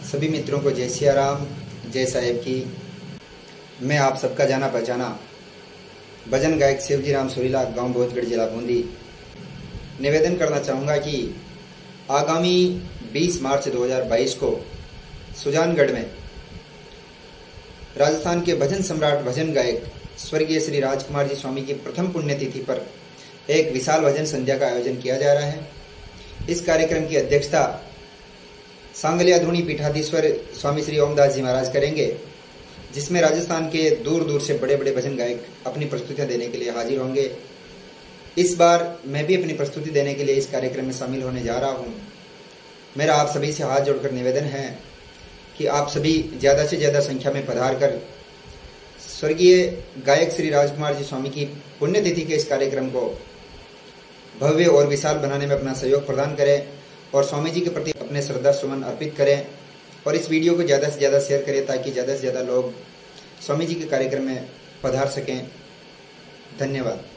सभी मित्रों को जय सिया राम, जय साहेब की। मैं आप सबका जाना पहचाना भजन गायक शिवजी राम सुरीला, गांव भोजगढ़, जिला बूंदी, निवेदन करना चाहूँगा कि आगामी 20 मार्च 2022 को सुजानगढ़ में राजस्थान के भजन सम्राट भजन गायक स्वर्गीय श्री राजकुमार जी स्वामी की प्रथम पुण्यतिथि पर एक विशाल भजन संध्या का आयोजन किया जा रहा है। इस कार्यक्रम की अध्यक्षता सांगलिया धुनी पीठाधीश्वर स्वामी श्री ओमदास जी महाराज करेंगे, जिसमें राजस्थान के दूर दूर से बड़े बड़े भजन गायक अपनी प्रस्तुतियां देने के लिए हाजिर होंगे। इस बार मैं भी अपनी प्रस्तुति देने के लिए इस कार्यक्रम में शामिल होने जा रहा हूं। मेरा आप सभी से हाथ जोड़कर निवेदन है कि आप सभी ज़्यादा से ज़्यादा संख्या में पधार कर स्वर्गीय गायक श्री राजकुमार जी स्वामी की पुण्यतिथि के इस कार्यक्रम को भव्य और विशाल बनाने में अपना सहयोग प्रदान करें और स्वामी जी के प्रति अपने श्रद्धा सुमन अर्पित करें और इस वीडियो को ज़्यादा से ज़्यादा शेयर करें ताकि ज़्यादा से ज़्यादा लोग स्वामी जी के कार्यक्रम में पधार सकें। धन्यवाद।